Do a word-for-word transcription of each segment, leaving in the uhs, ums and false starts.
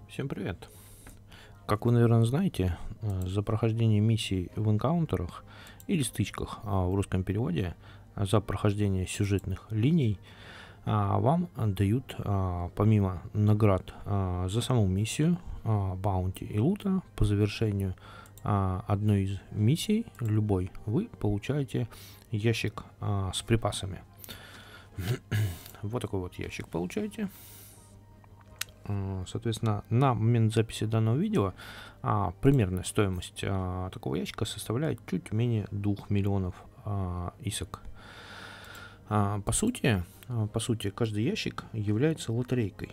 Всем привет! Как вы, наверное, знаете, э, за прохождение миссий в энкаунтерах или стычках а, в русском переводе, а, за прохождение сюжетных линий а, вам дают, а, помимо наград а, за саму миссию, а, баунти и лута, по завершению а, одной из миссий, любой, вы получаете ящик а, с припасами. Вот такой вот ящик получаете. Соответственно, на момент записи данного видео а, примерная стоимость а, такого ящика составляет чуть менее двух миллионов а, исок. А, по сути, а, по сути, каждый ящик является лотерейкой.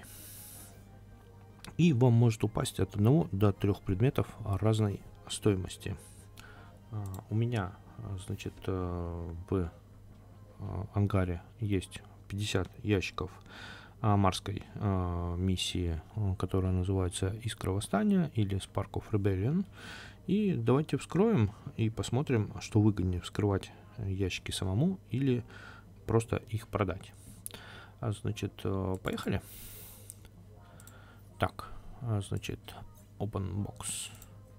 И вам может упасть от одного до трех предметов разной стоимости. А, у меня, значит, в ангаре есть пятьдесят ящиков марской э, миссии, которая называется Искра Восстания или Spark of Rebellion. И давайте вскроем и посмотрим, что выгоднее: вскрывать ящики самому или просто их продать. А, значит, э, поехали. Так, а, значит, Open Box.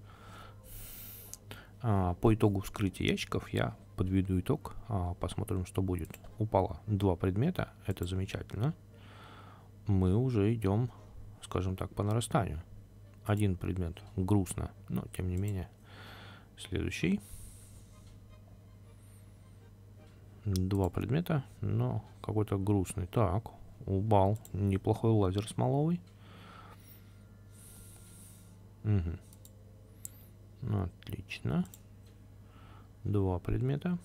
А, по итогу вскрытия ящиков я подведу итог, а, посмотрим, что будет. Упало два предмета, это замечательно. Мы уже идем, скажем так, по нарастанию. Один предмет грустно, но тем не менее. Следующий. Два предмета, но какой-то грустный. Так, упал неплохой лазер смоловый. Угу. Отлично. Два предмета.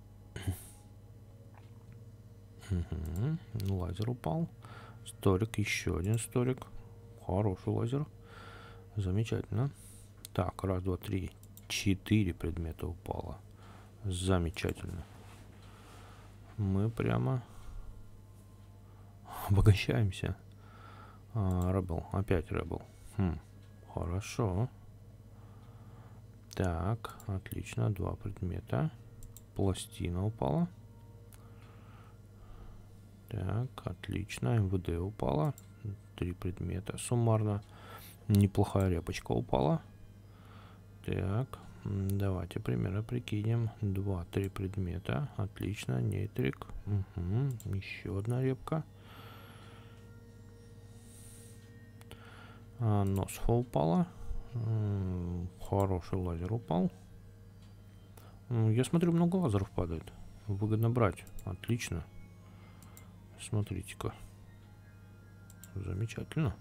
Угу. Лазер упал. Столик, еще один столик. Хороший лазер. Замечательно. Так, раз, два, три, четыре предмета упало. Замечательно. Мы прямо обогащаемся. А, Rebel, опять Rebel. Хм, хорошо. Так, отлично, два предмета. Пластина упала. Так, отлично, эм вэ дэ упала. Три предмета суммарно. Неплохая репочка упала. Так, давайте примерно прикинем. Два-три предмета. Отлично, нейтрик. Угу. Еще одна репка. А, носфа упала. М-м, хороший лазер упал. Я смотрю, много лазеров падает. Выгодно брать. Отлично. Смотрите-ка. Замечательно.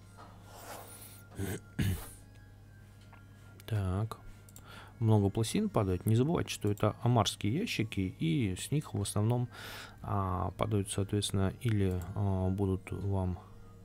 Так. Много пластин падает. Не забывайте, что это амарские ящики, и с них в основном а, падают, соответственно, или а, будут вам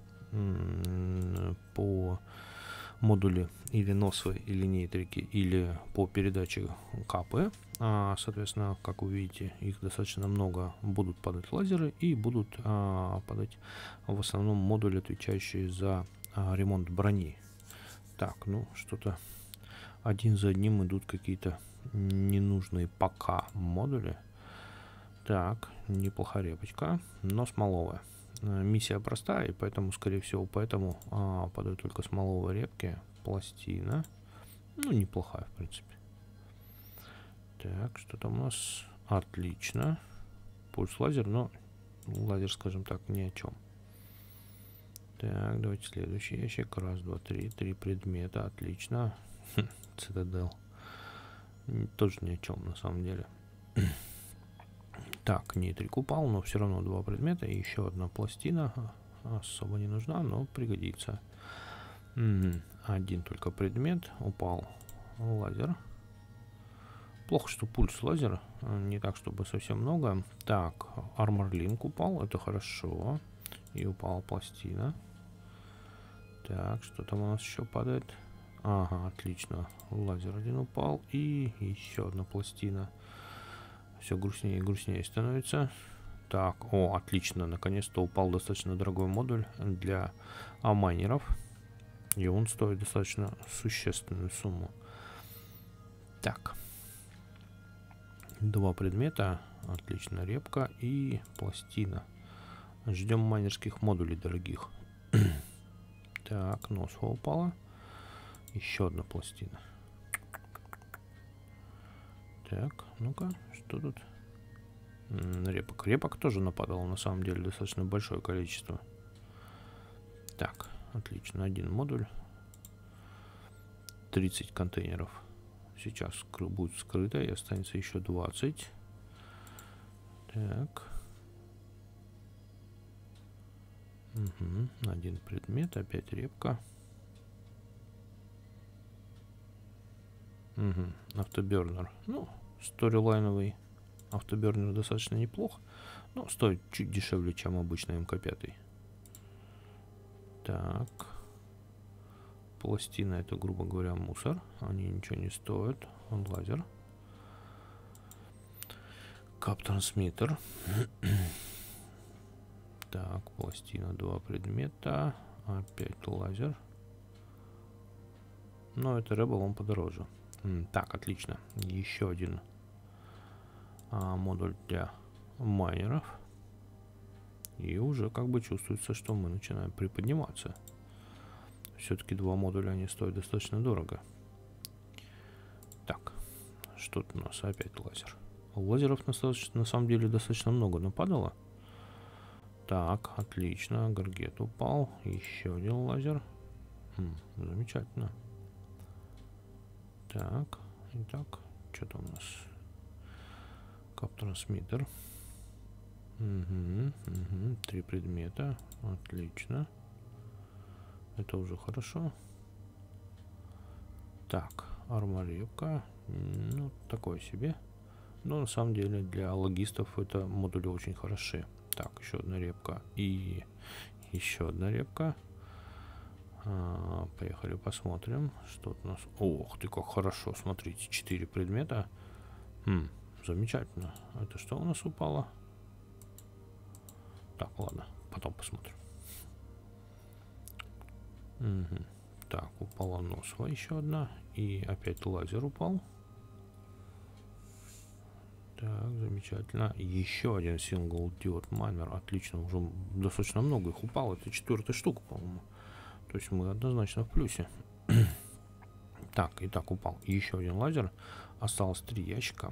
м, по модуле или носвы, или нейтрики, или по передаче капы. А, соответственно, как вы видите, их достаточно много. Будут падать лазеры и будут а, падать в основном модули, отвечающие за а, ремонт брони. Так, ну что-то один за одним идут какие-то ненужные пока модули. Так, неплохая репочка, но смоловая. Миссия простая, и поэтому, скорее всего, поэтому а, падают только смоловые репки. Пластина. Ну, неплохая, в принципе. Так, что там у нас? Отлично. Пульс лазер, но лазер, скажем так, ни о чем. Так, давайте следующий ящик. Раз, два, три. Три предмета. Отлично. Цитадел. Тоже ни о чем, на самом деле. Так, нейтрик упал, но все равно два предмета и еще одна пластина. Особо не нужна, но пригодится. М-м, один только предмет упал. Лазер. Плохо, что пульс лазер. Не так, чтобы совсем много. Так, армор линк упал. Это хорошо. И упала пластина. Так, что там у нас еще падает? Ага, отлично. Лазер один упал. И еще одна пластина. Все грустнее и грустнее становится. Так, о, отлично. Наконец-то упал достаточно дорогой модуль для а, майнеров. И он стоит достаточно существенную сумму. Так. Два предмета. Отлично. Репка и пластина. Ждем майнерских модулей дорогих. Так, носфа упала. Еще одна пластина. Так, ну-ка, что тут? М, репок. Репок тоже нападало, на самом деле, достаточно большое количество. Так, отлично. Один модуль. тридцать контейнеров. Сейчас будет скрыто, и останется еще двадцать. Так. Угу. Один предмет, опять репка. Угу. Автобернер. Ну, сторилайновый автобернер достаточно неплох, но стоит чуть дешевле, чем обычный эм ка пять. Так. Пластина — это, грубо говоря, мусор. Они ничего не стоят. Он лазер. Кап-трансмиттер. Так, пластина, два предмета. Опять лазер. Но это Rebel, он подороже. Так, отлично. Еще один а, модуль для майнеров. И уже как бы чувствуется, что мы начинаем приподниматься. Все-таки два модуля, они стоят достаточно дорого. Так, что тут у нас? Опять лазер. Лазеров на самом деле достаточно много нападало. Так, отлично. Гаргет упал. Еще один лазер. Хм, замечательно. Так, итак, что там у нас? Кап-трансмиттер. Угу, угу. Три предмета. Отлично. Это уже хорошо. Так, арморепка. Ну, такое себе. Но на самом деле для логистов это модули очень хороши. Так, еще одна репка и еще одна репка. А, поехали посмотрим, что тут у нас. Ох ты, как хорошо, смотрите, четыре предмета. Хм, замечательно. Это что у нас упало? Так, ладно, потом посмотрим. Угу. Так, упала носва еще одна. И опять лазер упал. Так, замечательно. Еще один Single Diode Miner. Отлично, уже достаточно много их упало. Это четвертая штука, по-моему. То есть мы однозначно в плюсе. Так, и так упал еще один лазер. Осталось три ящика.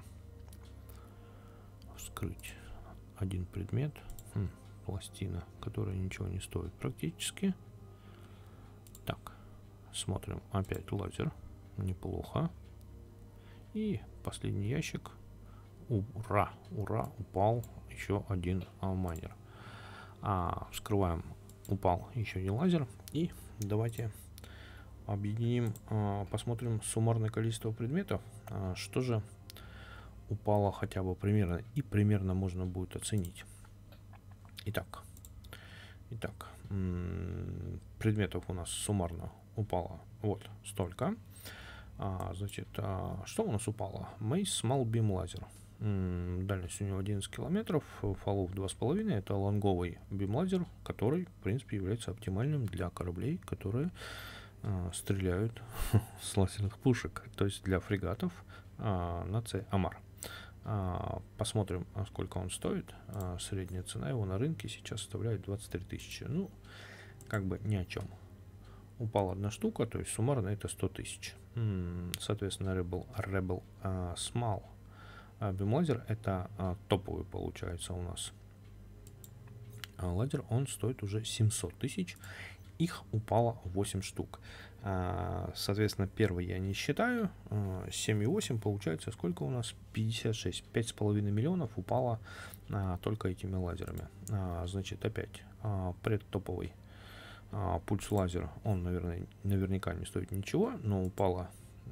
Вскрыть один предмет. Хм, пластина, которая ничего не стоит практически. Так, смотрим. Опять лазер. Неплохо. И последний ящик. Ура, ура, упал еще один а, майнер. А, вскрываем. Упал еще один лазер. И давайте объединим, а, посмотрим суммарное количество предметов. А, что же упало хотя бы примерно. И примерно можно будет оценить. Итак. Итак. Предметов у нас суммарно упало вот столько. А, значит, а, что у нас упало? Mace Small Beam Laser. Дальность у него одиннадцать километров, фоллов два с половиной. Это лонговый бим-лазер, который, в принципе, является оптимальным для кораблей, которые а, стреляют с лазерных пушек, то есть для фрегатов а, нации Амар. А, посмотрим, сколько он стоит. А, средняя цена его на рынке сейчас составляет двадцать три тысячи. Ну, как бы ни о чем. Упала одна штука, то есть суммарно это сто тысяч. Соответственно, Rebel, Rebel а, Small бим-лазер это а, топовый получается у нас а, лазер. Он стоит уже семьсот тысяч. Их упало восемь штук. А, соответственно, первый я не считаю. А, семь и восемь получается сколько у нас? пятьдесят шесть. пять с половиной миллионов упало а, только этими лазерами. А, значит, опять а, предтоповый а, пульс лазер. Он, наверное, наверняка не стоит ничего, но упало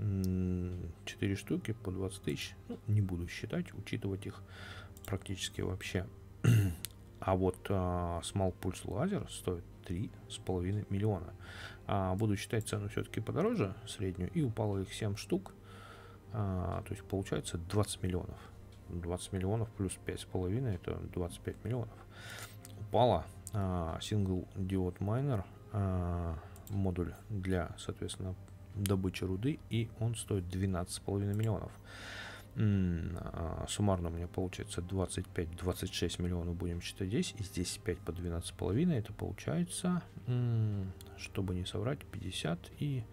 четыре штуки по двадцать тысяч. Ну, не буду считать, учитывать их практически вообще. А вот а, Small Pulse Laser стоит три с половиной миллиона. А, буду считать цену все-таки подороже, среднюю, и упало их семь штук. А, то есть получается двадцать миллионов. двадцать миллионов плюс пять с половиной это двадцать пять миллионов. Упала а, Single Diode Miner, а, модуль для, соответственно, добычи руды, и он стоит двенадцать с половиной миллионов. М-м, а, суммарно у меня получается двадцать пять двадцать шесть миллионов будем считать здесь, и здесь пять по двенадцать с половиной, это получается м-м, чтобы не соврать, пятьдесят и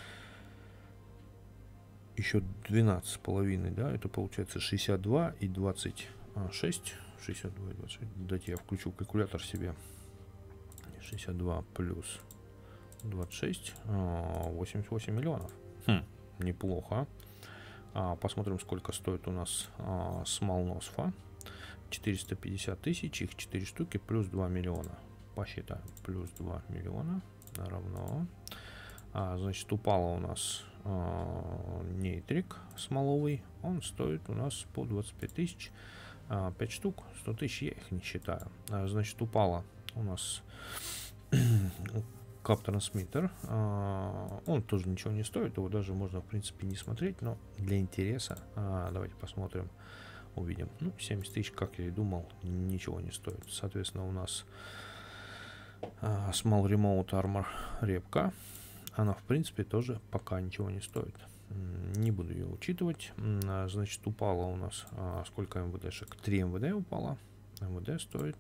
еще двенадцать с половиной, да, это получается шестьдесят два и двадцать шесть, шестьдесят два и двадцать шесть, дайте я включу калькулятор себе, шестьдесят два плюс двадцать шесть, восемьдесят восемь миллионов, хм, неплохо. А, посмотрим, сколько стоит у нас а, смолносфа, четыреста пятьдесят тысяч, их четыре штуки, плюс два миллиона, посчитаем, плюс два миллиона равно, а, значит, упало у нас а, нейтрик смоловый, он стоит у нас по двадцать пять тысяч, а, пять штук, сто тысяч, я их не считаю, а, значит, упало у нас кап-трансмиттер, а, он тоже ничего не стоит, его даже можно в принципе не смотреть, но для интереса а, давайте посмотрим, увидим. Ну, семьдесят тысяч, как я и думал, ничего не стоит. Соответственно, у нас а, Small Remote Armor репка, она в принципе тоже пока ничего не стоит, не буду ее учитывать. А, значит, упала у нас а, сколько МВДшек, три МВД упала, МВД стоит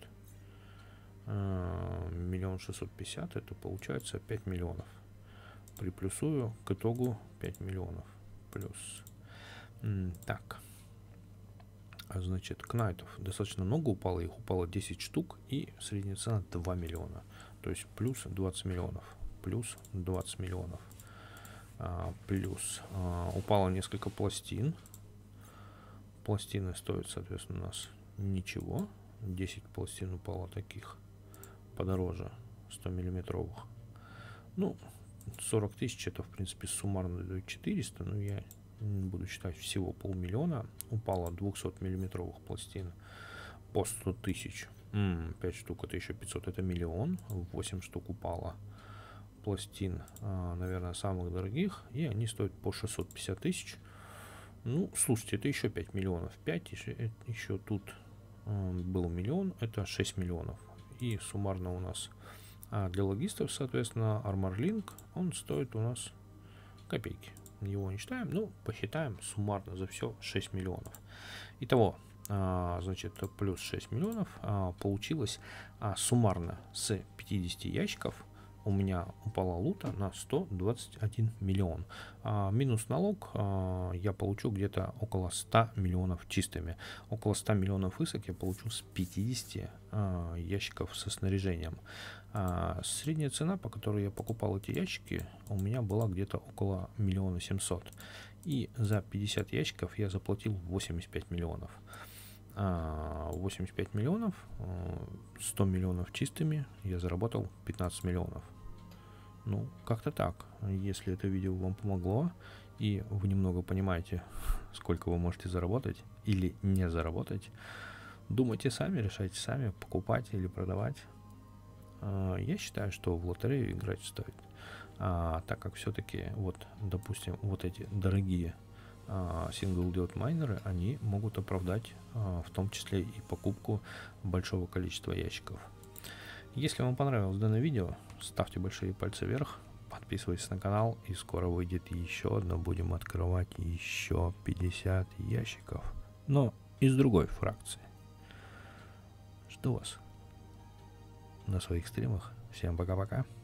миллион шестьсот пятьдесят, это получается пять миллионов. Приплюсую к итогу пять миллионов. Плюс. Так. А значит, кнайтов достаточно много упало, их упало десять штук, и средняя цена два миллиона. То есть плюс двадцать миллионов. Плюс двадцать миллионов. А, плюс а, упало несколько пластин. Пластины стоят, соответственно, у нас ничего. десять пластин упало таких. Подороже, сто миллиметровых. Ну, сорок тысяч, это в принципе суммарно дает четыреста, но я буду считать всего полмиллиона. Упало двухсот миллиметровых пластин по сто тысяч. М-м, пять штук, это еще пятьсот, это миллион. восемь штук упало пластин, а, наверное, самых дорогих, и они стоят по шестьсот пятьдесят тысяч. Ну, слушайте, это еще пять миллионов. пять, еще, еще тут а, был миллион, это шесть миллионов. И суммарно у нас а для логистов, соответственно, ArmorLink, он стоит у нас копейки. Его не считаем, ну, посчитаем суммарно за все шесть миллионов. Итого, а, значит, плюс шесть миллионов а, получилось а, суммарно с пятидесяти ящиков. У меня упала лута на сто двадцать один миллион. А, минус налог а, я получу где-то около ста миллионов чистыми. Около ста миллионов высок я получу с пятидесяти а, ящиков со снаряжением. А, средняя цена, по которой я покупал эти ящики, у меня была где-то около миллиона семьсот. И за пятьдесят ящиков я заплатил восемьдесят пять миллионов. восемьдесят пять миллионов, сто миллионов чистыми, я заработал пятнадцать миллионов. Ну, как-то так. Если это видео вам помогло, и вы немного понимаете, сколько вы можете заработать или не заработать, думайте сами, решайте сами, покупать или продавать. Я считаю, что в лотерею играть стоит. А, так как все-таки, вот, допустим, вот эти дорогие single diode майнеры, они могут оправдать а, в том числе и покупку большого количества ящиков. Если вам понравилось данное видео, ставьте большие пальцы вверх, подписывайтесь на канал, и скоро выйдет еще одно, будем открывать еще пятьдесят ящиков, но из другой фракции. Жду вас на своих стримах. Всем пока-пока.